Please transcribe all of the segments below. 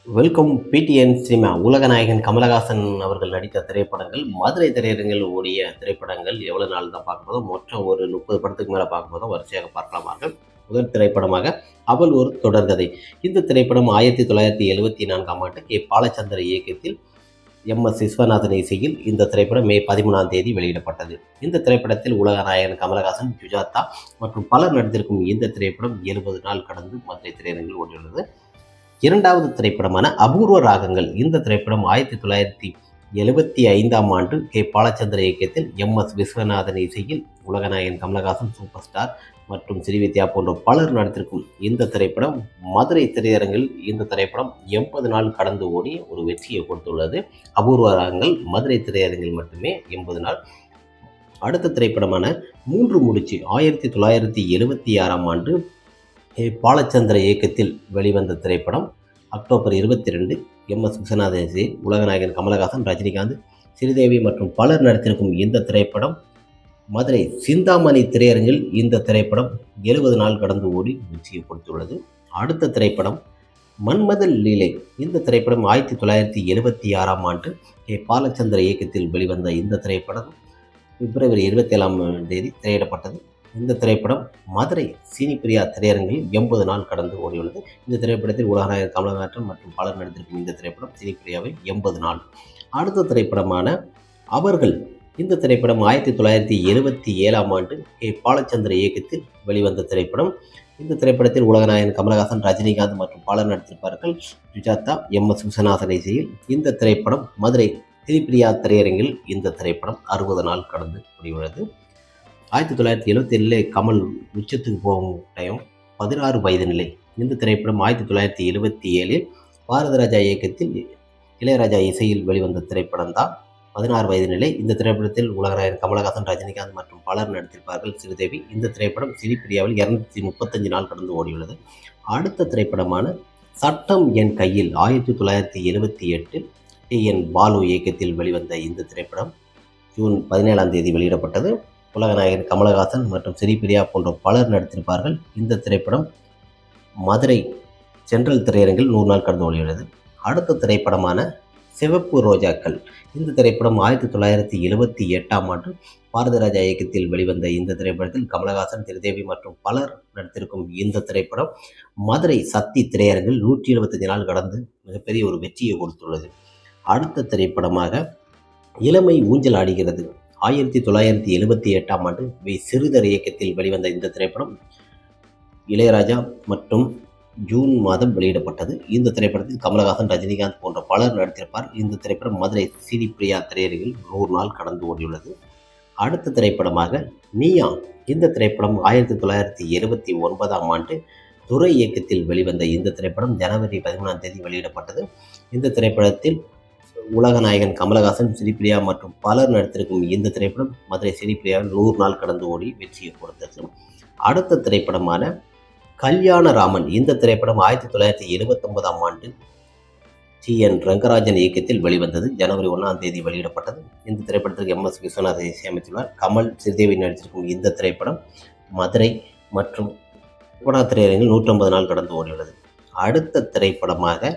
Welcome PTN cinema. உலகநாயகன் கமலஹாசன் அவர்கள் நடித்த திரைப்படங்கள், மதுரை திரையரங்கில் ஓடிய திரைப்படங்கள் எவ்வளோ நாள் தான் பார்க்க போதும். மொத்தம் ஒரு 30 படத்துக்கு மேலே பார்க்க போதும். வரிசையாக பார்க்கலாமாக. முதல் திரைப்படமாக அவள் ஒரு தொடர்கதை. இந்த திரைப்படம் 1974ஆம் ஆண்டு கே. பாலச்சந்தர் இயக்கத்தில் எம்.எஸ். விஸ்வநாதன் இசையில் இந்த திரைப்படம் மே 13ஆம் தேதி வெளியிடப்பட்டது. இந்த திரைப்படத்தில் உலகநாயகன் கமலஹாசன், சுஜாதா மற்றும் பலர் நடித்திருக்கும் இந்த திரைப்படம் 70 நாள் கடந்து மதுரை திரையரங்கில் ஓடியுள்ளது. இரண்டாவது திரைப்படமான அபூர்வ ராகங்கள். இந்த திரைப்படம் 1975ஆம் ஆண்டு கே. பாலச்சந்தர் இயக்கத்தில் எம்.எஸ். விஸ்வநாதன் இசையில் உலகநாயகன் கமலஹாசன், சூப்பர் ஸ்டார் மற்றும் ஸ்ரீவித்யா போன்ற பலர் நடித்திருக்கும் இந்த திரைப்படம் மதுரை திரையரங்கில் இந்த திரைப்படம் 80 நாள் கடந்து ஓடி ஒரு வெற்றியை கொடுத்துள்ளது. அபூர்வ ராகங்கள் மதுரை திரையரங்கில் மட்டுமே 80 நாள். அடுத்த திரைப்படமான மூன்று முடிச்சு 1976ஆம் ஆண்டு பாலச்சந்திர இயக்கத்தில் வெளிவந்த திரைப்படம். October 22 MS. விஸ்வநாதன் இசையில் உலகநாயகன் கமலஹாசன், ரஜினிகாந்த், ஸ்ரீதேவி மற்றும் பலர் நடித்திருக்கும் இந்த திரைப்படம் மதுரை சிந்தாமணி திரையரங்கில் இந்த திரைப்படம் 70 நாள் கடந்து ஓடி வெற்றியை கொடுத்துள்ளது. அடுத்த திரைப்படம் மன்மதன் லீலை. இந்த திரைப்படம் 1976ஆம் ஆண்டு கே. பாலச்சந்திர இயக்கத்தில் வெளிவந்த இந்த திரைப்படம் பிப்ரவரி 27ஆம் தேதி திரையிடப்பட்டது. இந்த திரைப்படம் மதுரை சினிப்பிரியா திரையரங்கில் 80 நாள் கடந்து ஓடியுள்ளது. இந்த திரைப்படத்தில் உலகநாயகன் கமலஹாசன் மற்றும் பலர் நடித்திருக்கும் இந்த திரைப்படம் சினிப்பிரியாவில் 80 நாள். அடுத்த திரைப்படமான அவர்கள். இந்த திரைப்படம் 1977ஆம் ஆண்டு கே. பாலச்சந்திர இயக்கத்தில் வெளிவந்த திரைப்படம். இந்த திரைப்படத்தில் உலகநாயகன் கமலஹாசன், ரஜினிகாந்த் மற்றும் பலர் நடித்திருப்பார்கள். சுஜாதா, எம்.எஸ். விஸ்வநாதன் இசையில் இந்த திரைப்படம் மதுரை சினிப்பிரியா திரையரங்கில் இந்த திரைப்படம் 60 நாள் கடந்து ஓடியுள்ளது. 1977 கமல் உச்சத்துக்கு போகும் டைம் 16 வயது நிலை. இந்த திரைப்படம் 1977 பாரதிராஜா இயக்கத்தில் இளையராஜா இசையில் வெளிவந்த திரைப்படம் தான் 16 வயது நிலை. இந்த திரைப்படத்தில் உலகநாயகன் கமலஹாசன், ரஜினிகாந்த் மற்றும் பலர் நடித்திருப்பார்கள். ஸ்ரீதேவி. இந்த திரைப்படம் சினிப்பிரியாவில் 235 நாள் கடந்து ஓடியுள்ளது. அடுத்த திரைப்படமான சட்டம் என் கையில் 1978 டி.என். பாலு இயக்கத்தில் வெளிவந்த இந்த திரைப்படம் ஜூன் 17ஆம் தேதி வெளியிடப்பட்டது. உலகநாயகன் கமலஹாசன் மற்றும் ஸ்ரீபிரியா போன்ற பலர் நடித்திருப்பார்கள். இந்த திரைப்படம் மதுரை சென்ட்ரல் திரையரங்கில் 100 நாள் கடந்து ஓடியுள்ளது. அடுத்த திரைப்படமான சிவப்பு ரோஜாக்கள். இந்த திரைப்படம் 1978ஆம் ஆண்டு பாரதிராஜா இயக்கத்தில் வெளிவந்த இந்த திரைப்படத்தில் கமலஹாசன், ஸ்ரீதேவி மற்றும் பலர் நடித்திருக்கும் இந்த திரைப்படம் மதுரை சக்தி திரையரங்கில் 175 நாள் கடந்து மிகப்பெரிய ஒரு வெற்றியை கொடுத்துள்ளது. அடுத்த திரைப்படமாக இளமை ஊஞ்சல் ஆடுகிறது. 1978ஆம் ஆண்டு வி. சிறுதர் இயக்கத்தில் வெளிவந்த இந்த திரைப்படம் இளையராஜா மற்றும் ஜூன் மாதம் வெளியிடப்பட்டது. இந்த திரைப்படத்தில் கமலஹாசன், ரஜினிகாந்த் போன்ற பலர் நடித்திருப்பார். இந்த திரைப்படம் மதுரை சினிப்பிரியா திரையரங்கில் 100 நாள் கடந்து ஓடியுள்ளது. அடுத்த திரைப்படமாக நீயா. இந்த திரைப்படம் 1979ஆம் ஆண்டு துரை இயக்கத்தில் வெளிவந்த இந்த திரைப்படம் ஜனவரி 13ஆம் தேதி வெளியிடப்பட்டது. இந்த திரைப்படத்தில் உலகநாயகன் கமலஹாசன், சினிப்பிரியா மற்றும் பலர் நடித்திருக்கும் இந்த திரைப்படம் மதுரை சினிப்பிரியாவில் 100 நாள் கடந்து ஓடி வெற்றியை கொடுத்தது. அடுத்த திரைப்படமான கல்யாணராமன். இந்த திரைப்படம் 1979ஆம் ஆண்டு டி.என். ரங்கராஜன் இயக்கத்தில் வெளிவந்தது. ஜனவரி 1ஆம் தேதி வெளியிடப்பட்டது. இந்த திரைப்படத்திற்கு எம்.எஸ். விஸ்வநாதன் இசையமைத்துள்ளார். கமல், ஸ்ரீதேவி நடித்திருக்கும் இந்த திரைப்படம் மதுரை மற்றும் திரையரங்கில் 150 நாள் கடந்து ஓடியுள்ளது. அடுத்த திரைப்படமாக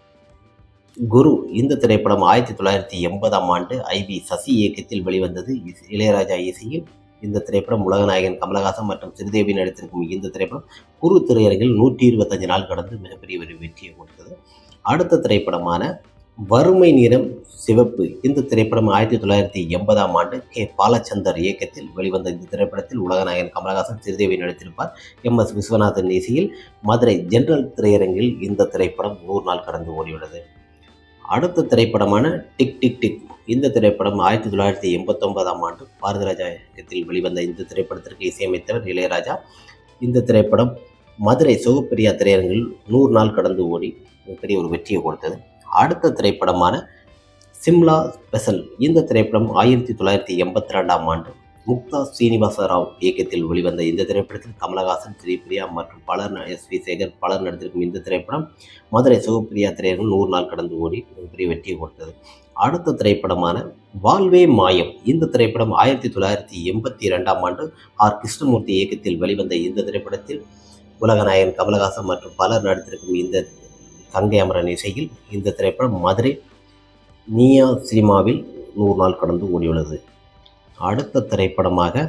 குரு. இந்த திரைப்படம் 1980ஆம் ஆண்டு ஐ.வி. சசி இயக்கத்தில் வெளிவந்தது. இளையராஜா இசையில் இந்த திரைப்படம் உலகநாயகன் கமலஹாசன் மற்றும் ஸ்ரீதேவி நடித்திருக்கும் இந்த திரைப்படம் குரு திரையரங்கில் 125 நாள் கடந்து மிகப்பெரிய ஒரு வெற்றியை கொடுத்தது. அடுத்த திரைப்படமான வறுமை நிறம் சிவப்பு. இந்த திரைப்படம் 1980ஆம் ஆண்டு கே. பாலச்சந்தர் இயக்கத்தில் வெளிவந்த இந்த திரைப்படத்தில் உலகநாயகன் கமலஹாசன், ஸ்ரீதேவி நடித்திருப்பார். எம்.எஸ். விஸ்வநாதன் இசையில் மதுரை ஜென்ரல் திரையரங்கில் இந்த திரைப்படம் 100 நாள் கடந்து ஓடியுள்ளது. அடுத்த திரைப்படமான டிக் டிக் டிக். இந்த திரைப்படம் 1989ஆம் ஆண்டு பாரதிராஜா இயக்கத்தில் வெளிவந்த இந்த திரைப்படத்திற்கு இசையமைத்தவர் இளையராஜா. இந்த திரைப்படம் மதுரை சிவப்பிரியா திரையரங்கில் 100 நாள் கடந்து ஓடி மிகப்பெரிய ஒரு வெற்றியை கொடுத்தது. அடுத்த திரைப்படமான சிம்லா ஸ்பெஷல். இந்த திரைப்படம் 1982ஆம் ஆண்டு முக்தா ஸ்ரீனிவாச ராவ் இயக்கத்தில் வெளிவந்த இந்த திரைப்படத்தில் கமலஹாசன், ஸ்ரீபிரியா மற்றும் பலர் எஸ்.வி. சேகர் பலர் நடித்திருக்கும் இந்த திரைப்படம் மதுரை சிவப்பிரியா திரையரங்கில் 100 நாள் கடந்து ஓடி மிகப்பெரிய வெற்றியை கொடுத்தது. அடுத்த திரைப்படமான வாழ்வே மாயம். இந்த திரைப்படம் 1982ஆம் ஆண்டு ஆர். கிருஷ்ணமூர்த்தி இயக்கத்தில் வெளிவந்த இந்த திரைப்படத்தில் உலகநாயகன் கமலஹாசன் மற்றும் பலர் நடித்திருக்கும் இந்த கங்கை அமரன் இசையில் இந்த திரைப்படம் மதுரை நீயா சினிமாவில் 100 நாள் கடந்து ஓடியுள்ளது. அடுத்த திரைப்படமாக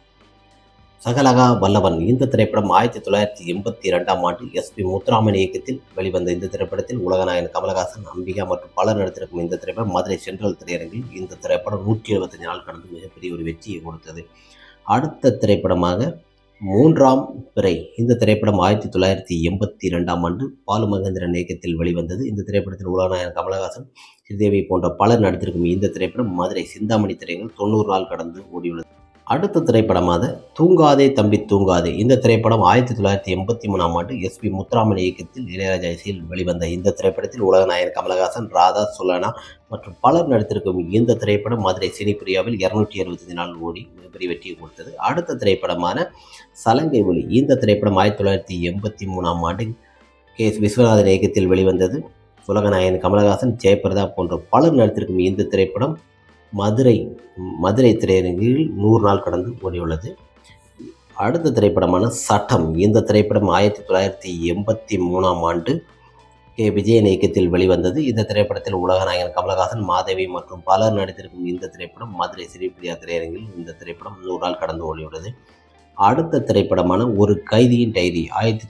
சகலகா வல்லவன். இந்த திரைப்படம் 1982ஆம் ஆண்டு எஸ்.பி. முத்துராமன் இயக்கத்தில் வெளிவந்த இந்த திரைப்படத்தில் உலகநாயகன் கமலஹாசன், அம்பிகா மற்றும் பலர் நடித்திருக்கும் இந்த திரைப்படம் மதுரை சென்ட்ரல் திரையரங்கில் இந்த திரைப்படம் 175 நாள் கடந்து மிகப்பெரிய ஒரு வெற்றியை கொடுத்தது. அடுத்த திரைப்படமாக மூன்றாம் பிறை. இந்த திரைப்படம் 1982ஆம் ஆண்டு பாலு மகேந்திரன் இயக்கத்தில் வெளிவந்தது. இந்த திரைப்படத்தில் உலகநாயகன் கமலஹாசன், ஸ்ரீதேவி போன்ற பலர் நடித்திருக்கும் இந்த திரைப்படம் மதுரை சிந்தாமணி திரையரங்கில் 90 நாள் கடந்து ஓடியுள்ளது. அடுத்த திரைப்படமாக தூங்காதே தம்பி தூங்காதே. இந்த திரைப்படம் 1983ஆம் ஆண்டு எஸ்.பி. முத்துராமன் இயக்கத்தில் இளையராஜா இசையில் வெளிவந்த இந்த திரைப்படத்தில் உலகநாயகன் கமலஹாசன், ராதா, சுலனா மற்றும் பலர் நடித்திருக்கும் இந்த திரைப்படம் மதுரை சினிப்பிரியாவில் 265 நாள் ஓடி மிகப்பெரிய வெற்றியை கொடுத்தது. அடுத்த திரைப்படமான சலங்கை ஒலி. இந்த திரைப்படம் 1983ஆம் ஆண்டு கே.எஸ். விஸ்வநாதன் இயக்கத்தில் வெளிவந்தது. உலகநாயகன் கமலஹாசன், ஜெயபிரதா போன்ற பலர் நடித்திருக்கும் இந்த திரைப்படம் மதுரை திரையரங்கில் 100 நாள் கடந்து ஓடியுள்ளது. அடுத்த திரைப்படமான சட்டம். இந்த திரைப்படம் 1983ஆம் ஆண்டு கே. விஜயன் இயக்கத்தில் வெளிவந்தது. இந்த திரைப்படத்தில் உலகநாயகன் கமலஹாசன், மாதவி மற்றும் பலர் நடித்திருக்கும் இந்த திரைப்படம் மதுரை சினிப்பிரியா திரையரங்கில் இந்த திரைப்படம் 100 நாள் கடந்து ஓடியுள்ளது. அடுத்த திரைப்படமான ஒரு கைதியின் டைரி.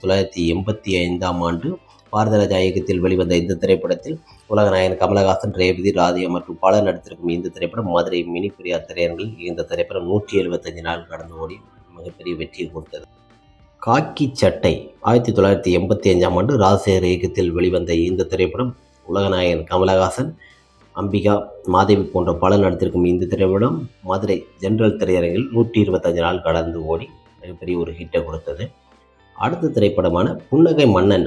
1985ஆம் ஆண்டு பாரதிராஜா இயக்கத்தில் வெளிவந்த இந்த திரைப்படத்தில் உலகநாயகன் கமலஹாசன், ரேவதி, ராதியா மற்றும் பலர் நடித்திருக்கும் இந்த திரைப்படம் மதுரை மினி பிரியா திரையரங்கில் இந்த திரைப்படம் 175 நாள் கடந்து ஓடி மிகப்பெரிய வெற்றியை கொடுத்தது. காக்கி சட்டை. 1985ஆம் ஆண்டு ராஜசேகர் இயக்கத்தில் வெளிவந்த இந்த திரைப்படம் உலகநாயகன் கமலஹாசன், அம்பிகா, மாதவி போன்ற பலர் நடித்திருக்கும் இந்த திரைப்படம் மதுரை ஜென்ரல் திரையரங்கில் 125 நாள் கடந்து ஓடி மிகப்பெரிய ஒரு ஹிட்டை கொடுத்தது. அடுத்த திரைப்படமான புன்னகை மன்னன்.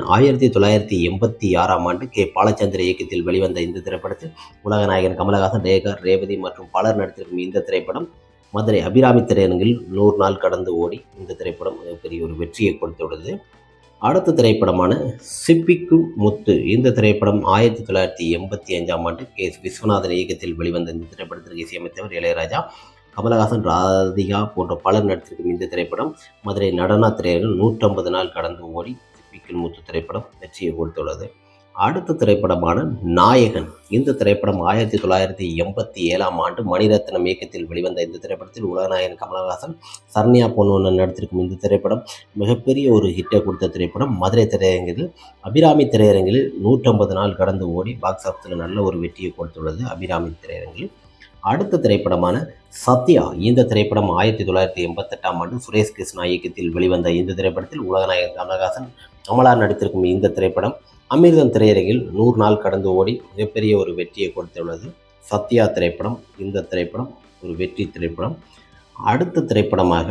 1986ஆம் ஆண்டு கே. பாலச்சந்திர இயக்கத்தில் வெளிவந்த இந்த திரைப்படத்தில் உலகநாயகன் கமலஹாசன், ரேகா, ரேவதி மற்றும் பலர் நடித்திருக்கும் இந்த திரைப்படம் மதுரை அபிராமி திரையரங்கில் 100 நாள் கடந்து ஓடி இந்த திரைப்படம் மிகப்பெரிய ஒரு வெற்றியை கொடுத்துள்ளது. அடுத்த திரைப்படமான சிப்பிக்கும் முத்து. இந்த திரைப்படம் 1985ஆம் ஆண்டு கே.எஸ். விஸ்வநாதன் இயக்கத்தில் வெளிவந்த இந்த திரைப்படத்திற்கு இசையமைத்தவர் இளையராஜா. கமலஹாசன், ராதிகா போன்ற பலர் நடித்திருக்கும் இந்த திரைப்படம் மதுரை நடனா திரையரங்கில் 150 நாள் கடந்து ஓடி சிப்பிக்கும் முத்து திரைப்படம் வெற்றியை கொடுத்துள்ளது. அடுத்த திரைப்படமான நாயகன். இந்த திரைப்படம் 1987ஆம் ஆண்டு மணிரத்னம் இயக்கத்தில் வெளிவந்த இந்த திரைப்படத்தில் உலகநாயகன் கமலஹாசன், சரண்யா பொன்வண்ணன் நடித்திருக்கும் இந்த திரைப்படம் மிகப்பெரிய ஒரு ஹிட்டை கொடுத்த திரைப்படம் மதுரை திரையரங்கில் அபிராமி திரையரங்கில் 150 நாள் கடந்து ஓடி பாக்ஸ் ஆஃபீஸில் நல்ல ஒரு வெற்றியை கொடுத்துள்ளது அபிராமி திரையரங்கில். அடுத்த திரைப்படமான சத்யா. இந்த திரைப்படம் 1988ஆம் ஆண்டு சுரேஷ் கிருஷ்ணா இயக்கத்தில் வெளிவந்த இந்த திரைப்படத்தில் உலகநாயகன் கமலஹாசன், அமலா நடித்திருக்கும் இந்த திரைப்படம் அமிர்தம் திரையரங்கில் 100 நாள் கடந்து ஓடி மிகப்பெரிய ஒரு வெற்றியை கொடுத்துள்ளது சத்யா திரைப்படம். இந்த திரைப்படம் ஒரு வெற்றி திரைப்படம். அடுத்த திரைப்படமாக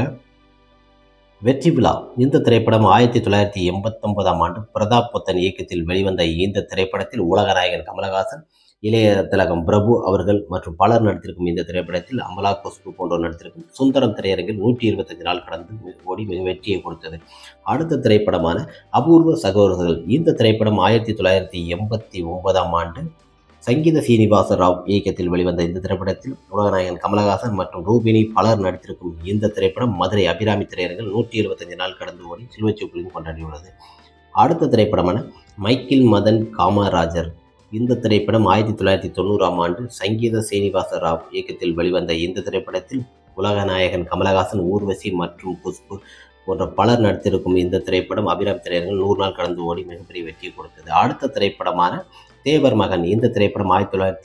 வெற்றி விழா. இந்த திரைப்படம் 1989ஆம் ஆண்டு பிரதாப் பொத்தன் இயக்கத்தில் வெளிவந்த இந்த திரைப்படத்தில் உலகநாயகன் கமலஹாசன், இளைய திலகம் பிரபு அவர்கள் மற்றும் பலர் நடித்திருக்கும் இந்த திரைப்படத்தில் அமலா, குஷ்பு போன்றோர் நடித்திருக்கும் சுந்தரம் திரையரங்கில் 125 நாள் கடந்து ஓடி மிக வெற்றியை கொடுத்தது. அடுத்த திரைப்படமான அபூர்வ சகோதரர்கள். இந்த திரைப்படம் 1989ஆம் ஆண்டு சங்கீத சீனிவாச ராவ் இயக்கத்தில் வெளிவந்த இந்த திரைப்படத்தில் உலகநாயகன் கமலஹாசன் மற்றும் ரூபினி பலர் நடித்திருக்கும் இந்த திரைப்படம் மதுரை அபிராமி திரையரங்கில் 175 நாள் கடந்து ஓடி சில்வச்சூப்பிலையும் கொண்டாடியுள்ளது. அடுத்த திரைப்படமான மைக்கேல் மதன் காமராஜர். இந்த திரைப்படம் 1990ஆம் ஆண்டு சங்கீத சீனிவாச ராவ் இயக்கத்தில் வெளிவந்த இந்த திரைப்படத்தில் உலகநாயகன் கமலஹாசன், ஊர்வசி மற்றும் குஷ்பு போன்ற பலர் நடித்திருக்கும் இந்த திரைப்படம் அபிராமி திரையரங்கில் 100 நாள் கடந்து ஓடி மிகப்பெரிய வெற்றியை கொடுத்தது. அடுத்த திரைப்படமான தேவர் மகன். இந்த திரைப்படம்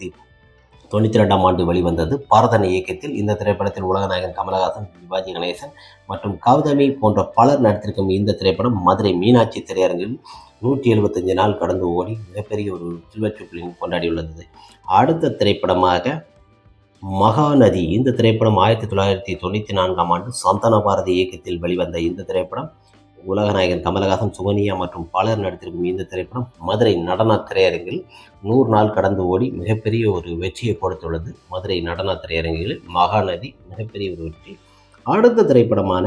1992ஆம் ஆண்டு வெளிவந்தது. பாரதன் இயக்கத்தில். இந்த திரைப்படத்தில் உலகநாயகன் கமலஹாசன், சிவாஜி கணேசன் மற்றும் கௌதமி போன்ற பலர் நடித்திருக்கும் இந்த திரைப்படம் மதுரை மீனாட்சி திரையரங்கில் 175 நாள் கடந்து ஓடி மிகப்பெரிய ஒரு சில்வர் ஜூப்ளியும் கொண்டாடியுள்ளது. அடுத்த திரைப்படமாக மகாநதி. இந்த திரைப்படம் 1994ஆம் ஆண்டு சந்தான பாரதி இயக்கத்தில் வெளிவந்த இந்த திரைப்படம் உலகநாயகன் கமலஹாசன், சுகன்யா மற்றும் பலர் நடித்திருக்கும் இந்த திரைப்படம் மதுரை நடன திரையரங்கில் 100 நாள் கடந்து ஓடி மிகப்பெரிய ஒரு வெற்றியை கொடுத்துள்ளது. மதுரை நடன திரையரங்கில் மகாநதி மிகப்பெரிய ஒரு வெற்றி. அடுத்த திரைப்படமான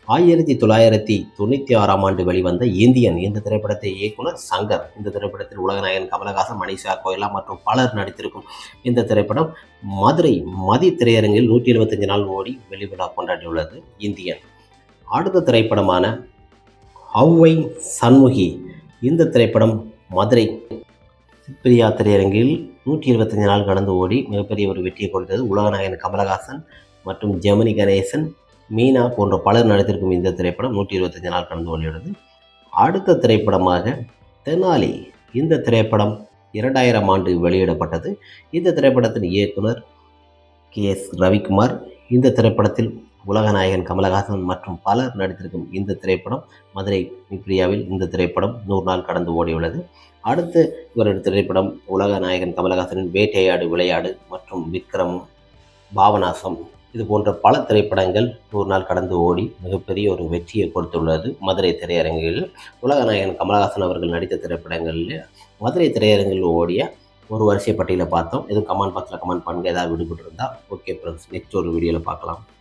1996ஆம் ஆண்டு வெளிவந்த இந்தியன். இந்த திரைப்படத்தை இயக்குனர் சங்கர். இந்த திரைப்படத்தில் உலகநாயகன் கமலஹாசன், மனிஷா கோயலா மற்றும் பலர் நடித்திருக்கும் இந்த திரைப்படம் மதுரை மதி திரையரங்கில் 175 நாள் ஓடி வெளிவிழா கொண்டாடியுள்ளது இந்தியன். அடுத்த திரைப்படமான ஔவை சண்முகி. இந்த திரைப்படம் மதுரை சிப்ரியா திரையரங்கில் 125 நாள் கடந்து ஓடி மிகப்பெரிய ஒரு வெற்றியை கொடுத்தது. உலகநாயகன் கமலஹாசன் மற்றும் ஜெமினி கணேசன், மீனா போன்ற பலர் நடித்திருக்கும் இந்த திரைப்படம் 125 நாள் கடந்து ஓடியுள்ளது. அடுத்த திரைப்படமாக தெனாலி. இந்த திரைப்படம் 2000 ஆண்டு வெளியிடப்பட்டது. இந்த திரைப்படத்தின் இயக்குனர் KS ரவிக்குமார். இந்த திரைப்படத்தில் உலகநாயகன் கமலஹாசன் மற்றும் பலர் நடித்திருக்கும் இந்த திரைப்படம் மதுரை சிப்ரியாவில் இந்த திரைப்படம் 100 நாள் கடந்து ஓடியுள்ளது. அடுத்து இவரது திரைப்படம் உலகநாயகன் கமலஹாசனின் வேட்டையாடு விளையாடு மற்றும் விக்ரம், பாபநாசம் இது போன்ற பல திரைப்படங்கள் 100 நாள் கடந்து ஓடி மிகப்பெரிய ஒரு வெற்றியை கொடுத்துள்ளது மதுரை திரையரங்கில். உலகநாயகன் கமலஹாசன் அவர்கள் நடித்த திரைப்படங்களில் மதுரை திரையரங்கில் ஓடிய ஒரு வரிசை பட்டியலை பார்த்தோம். எதுவும் கமெண்ட் பாக்ஸில் கமெண்ட் பண்ணுங்கள். ஏதாவது விடுபட்டு இருந்தால் ஓகே ஃப்ரெண்ட்ஸ், நெக்ஸ்ட் ஒரு வீடியோவில் பார்க்கலாம்.